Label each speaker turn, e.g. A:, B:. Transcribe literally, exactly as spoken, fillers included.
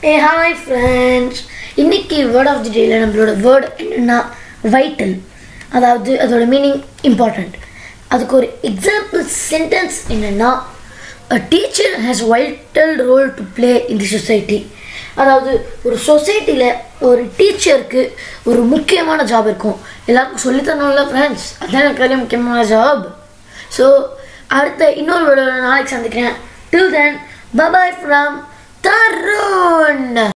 A: Hey, hi friends. இன்னைக்கு word of the day ல நம்மளோட word என்னன்னா vital. அதாவது அதோட மீனிங் important. அதுக்கு ஒரு எக்ஸாம்பிள் சென்டென்ஸ் என்னன்னா a teacher has vital role to play in the society. அதாவது ஒரு சொசைட்டில ஒரு டீச்சருக்கு ஒரு முக்கியமான ஜாப் இருக்கும். எல்லாருக்கும் சொல்லி தரணும்ல ஃப்ரெண்ட்ஸ், அதான் எனக்கு முக்கியமான ஜாப். ஸோ அடுத்த இன்னொரு வீடியோவில் நாளைக்கு சந்திக்கிறேன். Till then, bye bye from Tarun.